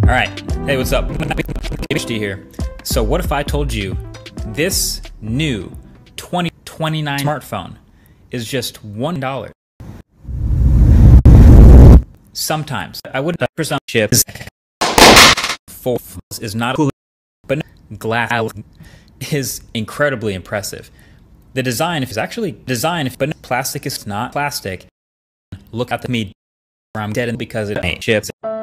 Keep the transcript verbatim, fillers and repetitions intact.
Alright, hey, what's up? H D here. So what if I told you this new twenty twenty-nine smartphone is just one dollar? Sometimes I wouldn't for some chips for is not cool, but glass is incredibly impressive. The design is actually design, but plastic is not plastic. Look at the me I'm dead because it ain't chips.